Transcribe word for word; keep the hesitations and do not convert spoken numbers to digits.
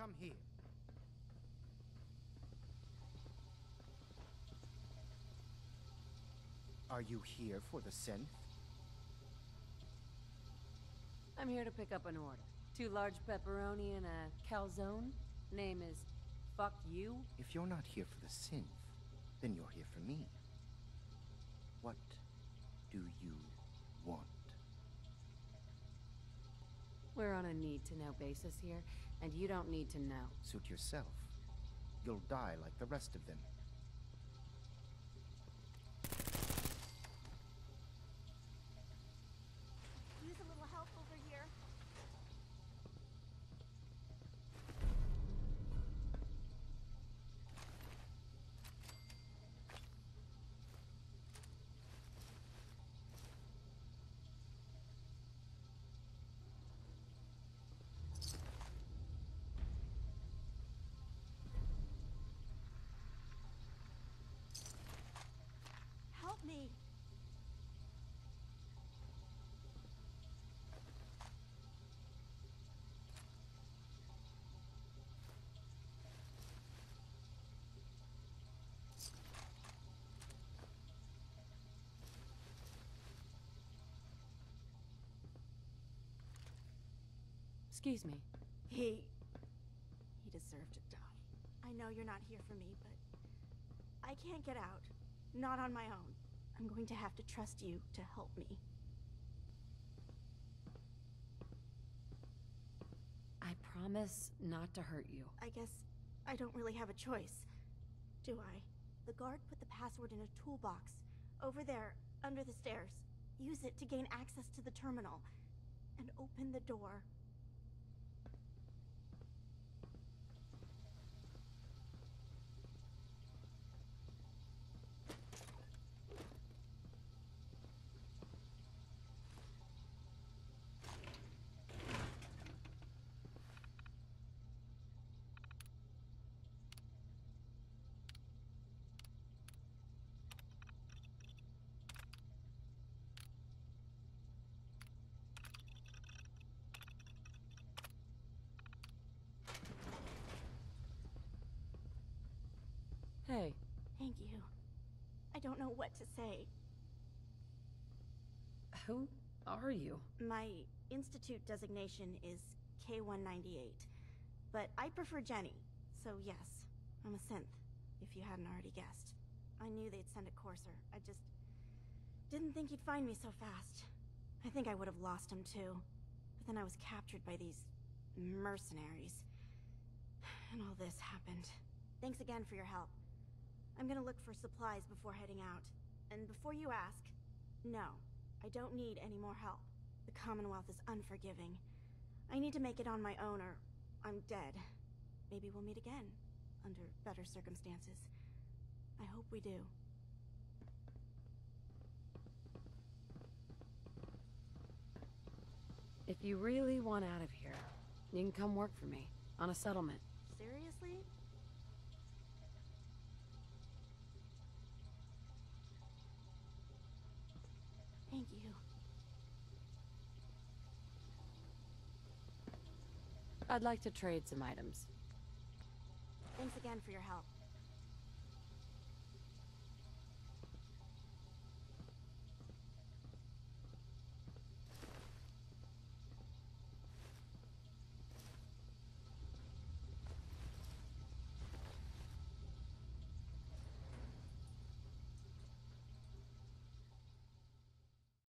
come here. Are you here for the synth? I'm here to pick up an order. Two large pepperoni and a calzone. Name is Fuck You. If you're not here for the synth, then you're here for me. What do you want? We're on a need-to-know basis here, and you don't need to know. Suit yourself. You'll die like the rest of them. Use a little help over here. Help me. Excuse me. He... he deserved to die. I know you're not here for me, but... I can't get out. Not on my own. I'm going to have to trust you to help me. I promise not to hurt you. I guess I don't really have a choice, do I? The guard put the password in a toolbox, over there, under the stairs. Use it to gain access to the terminal, and open the door. Hey. Thank you. I don't know what to say. Who are you? My institute designation is K one ninety-eight, but I prefer Jenny, so yes, I'm a synth, if you hadn't already guessed. I knew they'd send a courser, I just didn't think he'd find me so fast. I think I would have lost him too, but then I was captured by these mercenaries, and all this happened. Thanks again for your help. I'm gonna look for supplies before heading out. And before you ask, no, I don't need any more help. The Commonwealth is unforgiving. I need to make it on my own or I'm dead. Maybe we'll meet again, under better circumstances. I hope we do. If you really want out of here, you can come work for me, on a settlement. Seriously? Thank you. I'd like to trade some items. Thanks again for your help.